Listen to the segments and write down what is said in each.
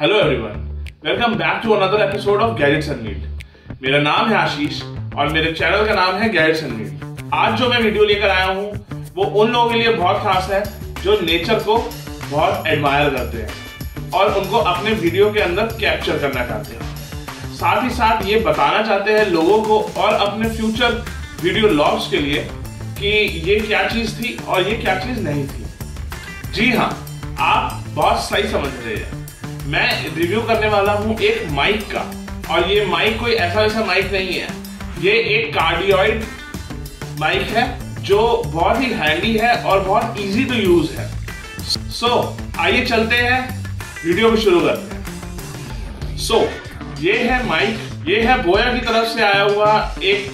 Hello everyone, welcome back to another episode of gadgets and need. मेरा नाम है आशीष और मेरे चैनल का नाम है गैजेट्स एंड नीड। आज जो मैं वीडियो लेकर आया हूँ वो उन लोगों के लिए बहुत खास है जो नेचर को बहुत एडमायर करते हैं और उनको अपने वीडियो के अंदर कैप्चर करना चाहते हैं। साथ ही साथ ये बताना चाहते हैं लोगों को और अपने फ्यूचर वीडियो लॉग्स के लिए कि ये क्या चीज थी और ये क्या चीज नहीं थी। जी हाँ, आप बहुत सही समझ रहे हैं। मैं रिव्यू करने वाला हूँ एक माइक का, और ये माइक कोई ऐसा वैसा माइक नहीं है। ये एक कार्डियोइड माइक है जो बहुत ही हैंडी है और बहुत इजी टू यूज है। सो आइए चलते हैं, वीडियो को शुरू करते हैं। सो ये है माइक, ये है बोया की तरफ से आया हुआ एक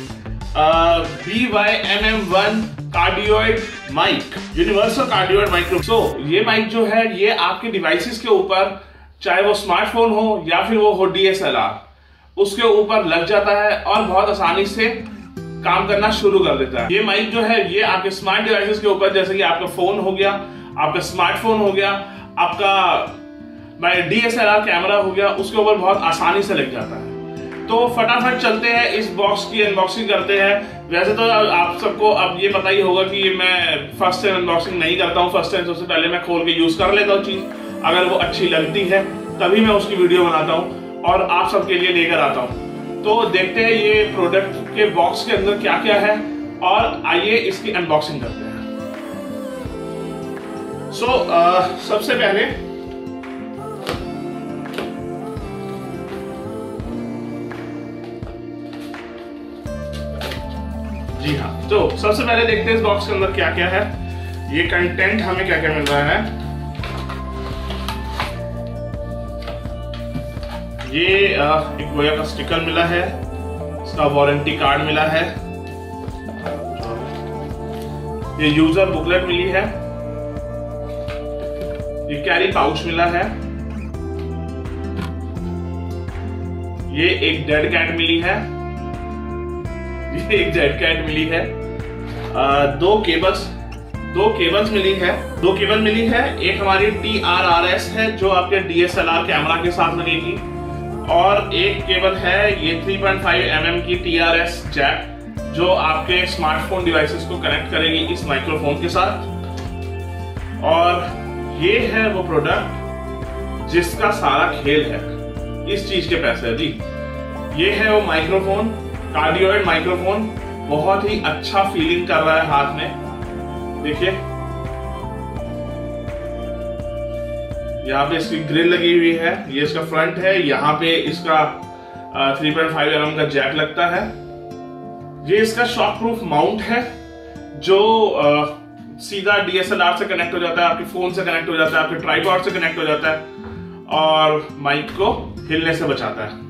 BYMM1 cardioid mic, universal cardioid microphone. So ये माइक जो है ये आपके डिवाइसेस के ऊपर, चाहे वो स्मार्टफोन हो या फिर वो हो DSLR, उसके ऊपर लग जाता है और बहुत आसानी से काम करना शुरू कर देता है। ये माइक जो है ये आपके स्मार्ट डिवाइसेस के ऊपर, जैसे कि आपका फोन हो गया, आपका स्मार्टफोन हो गया, आपका DSLR कैमरा हो गया, उसके ऊपर बहुत आसानी से लग जाता है। तो फटाफट चलते हैं, इस बॉक्स की अनबॉक्सिंग करते हैं। वैसे तो आप सबको अब ये पता ही होगा कि मैं फर्स्ट टाइम अनबॉक्सिंग नहीं करता हूँ। फर्स्ट टाइम सबसे पहले मैं खोल के यूज कर लेता हूँ चीज, अगर वो अच्छी लगती है तभी मैं उसकी वीडियो बनाता हूँ और आप सबके लिए लेकर आता हूँ। तो देखते हैं ये प्रोडक्ट के बॉक्स के अंदर क्या क्या है और आइए इसकी अनबॉक्सिंग करते हैं। सबसे पहले जी हाँ, तो सबसे पहले देखते हैं इस बॉक्स के अंदर क्या क्या है, ये कंटेंट हमें क्या क्या मिल रहा है। ये एक बोया का स्टिकर मिला है, इसका वारंटी कार्ड मिला है, ये यूजर बुकलेट मिली है, ये कैरी पाउच मिला है, ये एक डेड कैट मिली है, ये एक डेड कैट मिली है, दो केबल्स मिली है। एक हमारी TRRS है जो आपके DSLR कैमरा के साथ लगेगी, और एक केबल है ये 3.5 mm की TRS जैक जो आपके स्मार्टफोन डिवाइसेस को कनेक्ट करेगी इस माइक्रोफोन के साथ। और ये है वो प्रोडक्ट जिसका सारा खेल है, इस चीज के पैसे है जी। ये है वो माइक्रोफोन, कार्डियोइड माइक्रोफोन, बहुत ही अच्छा फीलिंग कर रहा है हाथ में। देखिए यहाँ पे इसकी ग्रिल लगी हुई है, ये इसका फ्रंट है, यहाँ पे इसका 3.5 mm का जैक लगता है। ये इसका शॉक प्रूफ माउंट है जो सीधा DSLR से कनेक्ट हो जाता है, आपके फोन से कनेक्ट हो जाता है, आपके ट्राइपॉड से कनेक्ट हो जाता है और माइक को हिलने से बचाता है।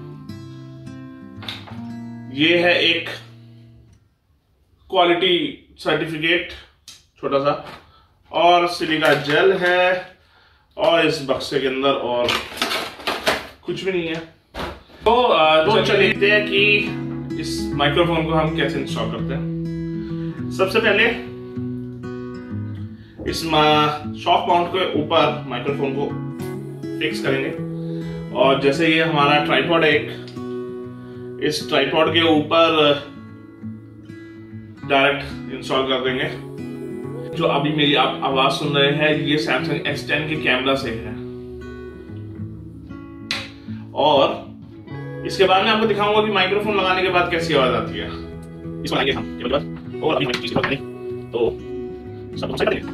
ये है एक क्वालिटी सर्टिफिकेट छोटा सा, और सिलिका जेल है, और इस बक्से के अंदर और कुछ भी नहीं है। तो चलिए देखते हैं कि इस माइक्रोफोन को हम कैसे इंस्टॉल करते हैं। सबसे पहले इस शॉक माउंट के ऊपर माइक्रोफोन को फिक्स करेंगे, और जैसे ये हमारा ट्राइपॉड है, इस ट्राइपॉड के ऊपर डायरेक्ट इंस्टॉल कर देंगे। जो अभी मेरी आप आवाज सुन रहे हैं ये सैमसंग S10 के कैमरा से है, और इसके बाद मैं आपको दिखाऊंगा कि माइक्रोफोन लगाने के बाद कैसी आवाज आती है। इसको लगाएंगे हम और अभी हम चीज करेंगे तो सब कुछ करेंगे।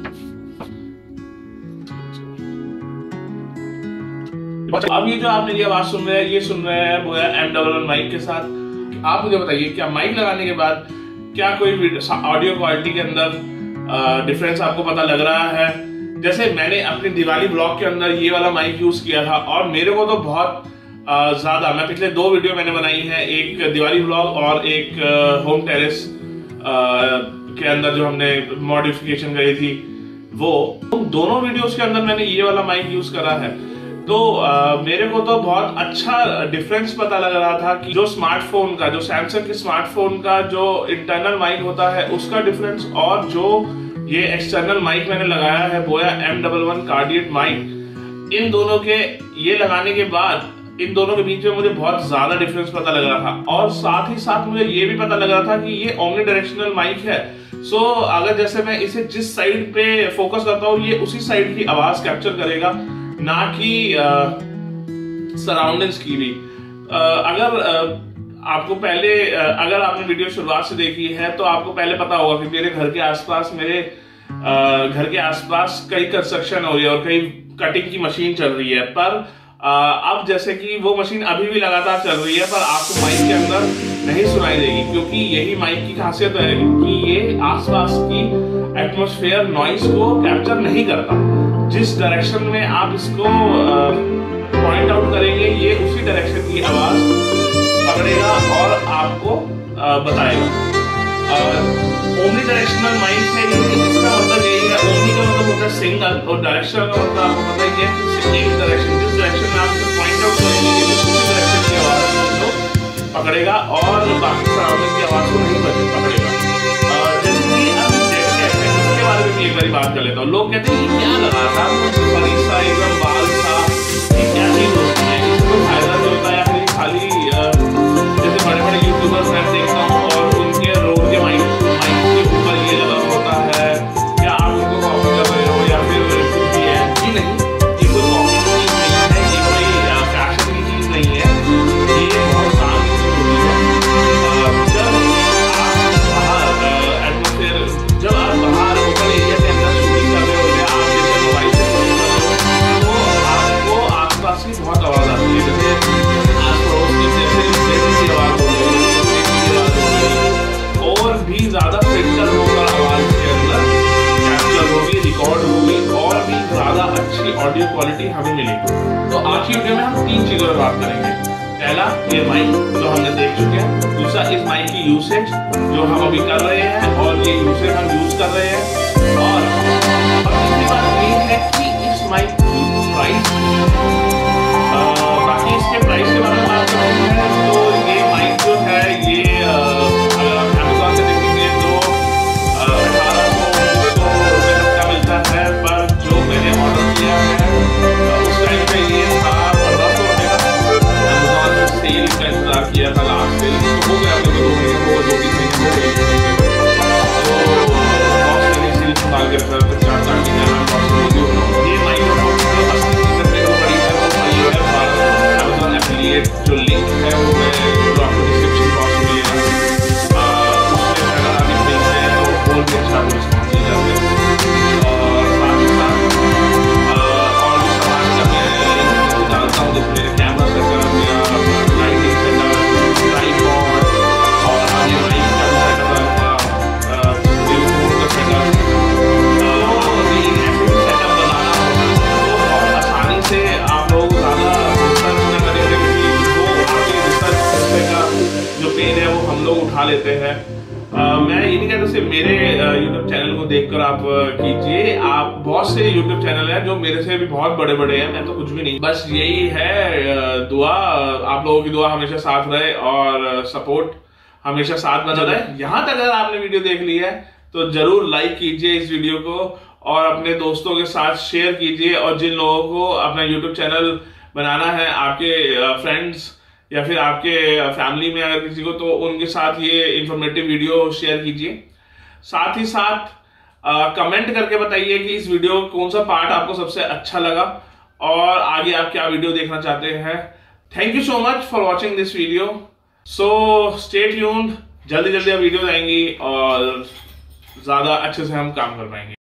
अब ये जो आप मेरी आवाज सुन रहे हैं ये सुन रहे हैं बोया M11 माइक के साथ। आप मुझे बताइए, क्या माइक लगाने के बाद क्या कोई ऑडियो क्वालिटी के अंदर डिफरेंस आपको पता लग रहा है? जैसे मैंने अपने दिवाली ब्लॉग के अंदर ये वाला माइक यूज किया था और मेरे को तो बहुत ज्यादा, मैं पिछले 2 वीडियो मैंने बनाई है, एक दिवाली ब्लॉग और एक होम टेरेस के अंदर जो हमने मॉडिफिकेशन करी थी, वो दोनों वीडियोस के अंदर मैंने ये वाला माइक यूज करा है। तो मेरे को तो बहुत अच्छा डिफरेंस पता लग रहा था कि जो स्मार्टफोन का, जो सैमसंग के स्मार्टफोन का जो इंटरनल माइक होता है उसका डिफरेंस, और जो ये एक्सटर्नल माइक मैंने लगाया है बोया M11 कार्डियोइड माइक, इन दोनों के ये लगाने के बाद इन दोनों के बीच में मुझे बहुत ज्यादा डिफरेंस पता लग रहा था, और साथ ही साथ मुझे ये भी पता लग रहा था कि ये ओमनी डायरेक्शनल माइक है। सो अगर जैसे मैं इसे जिस साइड पे फोकस करता हूँ ये उसी साइड की आवाज कैप्चर करेगा, ना कि सराउंडिंग्स की भी। अगर आपको पहले अगर आपने वीडियो शुरुआत से देखी है तो आपको पहले पता होगा कि मेरे घर के आसपास कई कंस्ट्रक्शन हो रही है और कई कटिंग की मशीन चल रही है, पर अब जैसे कि वो मशीन अभी भी लगातार चल रही है, पर आपको माइक के अंदर नहीं सुनाई देगी, क्योंकि यही माइक की खासियत है कि ये आसपास की एटमॉस्फेयर नॉइज को कैप्चर नहीं करता। जिस डायरेक्शन में आप इसको पॉइंट आउट करेंगे ये उसी डायरेक्शन की आवाज पकड़ेगा और आपको बताएगा। ओमनी डायरेक्शनल माइक है, इसका मतलब यही है, ओमनी का मतलब होता है सिंगल और डायरेक्शन का मतलब आपको पता ही है कि एक डायरेक्शन, जिस डायरेक्शन में आप इसे पॉइंट आउट करेंगे ये उसी डायरेक्शन की आवाज को पकड़ेगा और बाकी सराउंडिंग की आवाज को नहीं पकड़ेगा। जैसे कि अब इसके बारे में एक बार बात कर लेता हूँ। लोग कहते हैं ये क्या लगा था, सा एकदम बाल था, ये क्या चीज होती है, इसको फायदा तो होता है या फिर खाली जैसे बड़े बड़े यूट्यूबर्स मैं देखता हूँ और उनके रोड के माइक के ऊपर ये लगा होता है, क्या आप उनको कॉपी कर रहे हो या फिर कुछ भी है? जी नहीं, ये कोई कॉपी की चीज नहीं है, ये कोई फैशन की चीज नहीं है, ये बहुत काम की चीज होती है। जब आप बाहर ओपन एरिया के अंदर शूटिंग कर रहे होते हैं, आप जैसे मोबाइल से शूटिंग कर रहे हो तो आपको आसपास की बहुत आवाज आती है, जैसे आस पड़ोस की जैसे आवाज हो रही, और भी ज्यादा फिल्टर होकर आवाज के अंदर कैप्चर होगी, रिकॉर्ड होगी और भी ज्यादा अच्छी ऑडियो क्वालिटी हमें मिलेगी। तो आज की वीडियो में हम 3 चीजों पर बात करेंगे। पहला ये माइक जो हमने देख चुके हैं, दूसरा इस माइक की यूसेज जो हम अभी कर रहे हैं और ये यूसेज हम यूज कर रहे हैं, और तीसरी बात ये है कि इस माइक की प्राइस। बाकी इसके प्राइस के बारे में बात करते हैं तो ये माइक जो है ये अगर आप अमेज़न से देखेंगे तो 1800 का मिलता है, पर जो मैंने ऑर्डर किया है उस टाइम पे ये था 1500 रुपये का। अमेज़न से सेल का इंतजार किया था, लास्ट सेल तो हो गया, 2 महीने हो गए, 2-3 महीने हो गए, तो बहुत सारी सेल निकाल के फिर 4 की है ये माइक Amazon एफिलिएट जो लिंक है वो मैं आपको डिस्क्रिप्शन बॉक्स में उसमें अगर आप देखते हैं तो और भी अच्छा रिस्पॉन्स मिल जाता है, और साथ ही साथ और भी सामान का मैं डालता हूँ, जैसे मेरे कैमरा सेटअप या लाइटिंग सेटअप, ट्राइपॉड और आगे माइक का सेटअप, टेलीफोन का सेटअप, सेटअप बनाना तो बहुत आसानी से आप लोग ज़्यादा रिसर्च न करेंगे, क्योंकि रिसर्च का जो पेन है वो हम लोग उठा लेते हैं। मैं ये नहीं कहता सिर्फ मेरे YouTube चैनल को देखकर आप कीजिए, आप बहुत से YouTube चैनल हैं जो मेरे से भी बहुत बड़े बड़े हैं, मैं तो कुछ भी नहीं, बस यही है दुआ, आप लोगों की दुआ हमेशा साथ रहे और सपोर्ट हमेशा साथ बना रहे। यहाँ तक अगर आपने वीडियो देख ली है तो जरूर लाइक कीजिए इस वीडियो को और अपने दोस्तों के साथ शेयर कीजिए, और जिन लोगों को अपना YouTube चैनल बनाना है, आपके फ्रेंड्स या फिर आपके फैमिली में अगर किसी को, तो उनके साथ ये इंफॉर्मेटिव वीडियो शेयर कीजिए। साथ ही साथ कमेंट करके बताइए कि इस वीडियो कौन सा पार्ट आपको सबसे अच्छा लगा और आगे आप क्या वीडियो देखना चाहते हैं। Thank you so much for watching this video. So stay tuned, जल्दी जल्दी अब वीडियोज आएंगी और ज्यादा अच्छे से हम काम कर पाएंगे।